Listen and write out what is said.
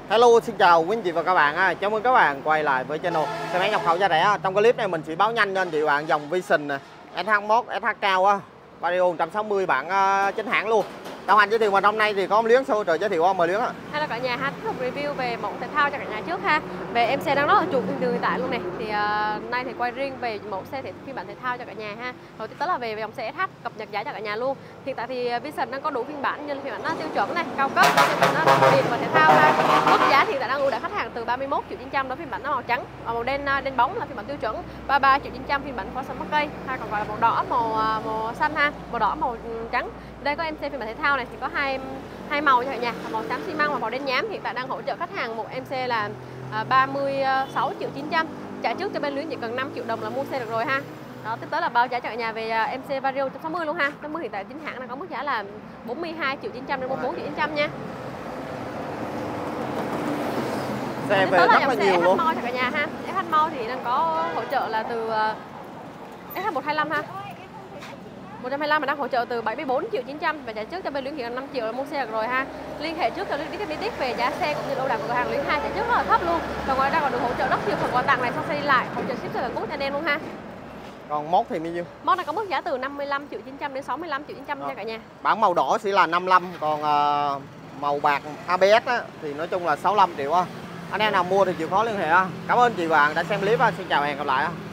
Hello, xin chào quý anh chị và các bạn. Chào mừng các bạn quay lại với channel xe máy nhập khẩu giá rẻ. Trong clip này mình sẽ báo nhanh nên chị bạn dòng Vision SH1, SH cao, Vario 160 bản chính hãng luôn. Đồng hành giới thiệu mình hôm nay thì có ông Luyến hỗ trợ giới thiệu không, mời Luyến ạ. Hello cả nhà ha, tiếp tục review về mẫu thể thao cho cả nhà trước ha. Về em xe đang rất là chuộng trên đường hiện tại luôn này. Thì nay thì quay riêng về mẫu xe phiên bản thể thao cho cả nhà ha. Đầu tiên đó là về dòng xe SH cập nhật giá cho cả nhà luôn. Hiện tại thì Vision đang có đủ phiên bản như là phiên bản tiêu chuẩn này, cao cấp, phiên bản điện và thể thao ha. Mức giá thì đang ưu đãi khách hàng từ 31.900.000 đó phiên bản màu trắng, màu đen bóng là phiên bản tiêu chuẩn, 33.900.000 phiên bản Forza Mach-E, hay còn gọi là màu đỏ, màu xanh ha, màu đỏ, màu trắng. Đây có em xe phiên bản thể thao này thì có hai màu cho cả nhà, màu xám xi măng và màu đen nhám. Hiện tại đang hỗ trợ khách hàng một em xe là 36.900.000, trả trước cho bên Luyến chỉ cần 5 triệu đồng là mua xe được rồi ha. Đó, tiếp tới là bao giá cho cả nhà về em xe Vario 160 luôn ha. 60 hiện tại chính hãng đang có mức giá là 42.900.000 đến 44.900.000 nha. Xe về rất là nhiều luôn. SH cho cả nhà ha. SH thì đang có hỗ trợ là từ SH125 ha. 125 mà đang hỗ trợ từ 74.900.000 và trả trước cho bên Luyến hiện 5 triệu là mua xe được rồi ha. Liên hệ trước cho Luyến biết chi tiết về giá xe cũng như ưu đãi của cửa hàng Luyến 2 trả trước rất là thấp luôn. Và ngoài ra còn được hỗ trợ rất nhiều phần quà tặng này, sau xe đi lại, hỗ trợ ship cho cả quốc cho anh em luôn ha. Còn mốt thì bao nhiêu? Mốt này có mức giá từ 55.900.000 đến 65.900.000 cho cả nhà. Bản màu đỏ sẽ là 55, còn màu bạc ABS thì nói chung là 65 triệu. Anh em nào mua thì chịu khó liên hệ. Cảm ơn chị bạn đã xem clip. Xin chào và hẹn gặp lại.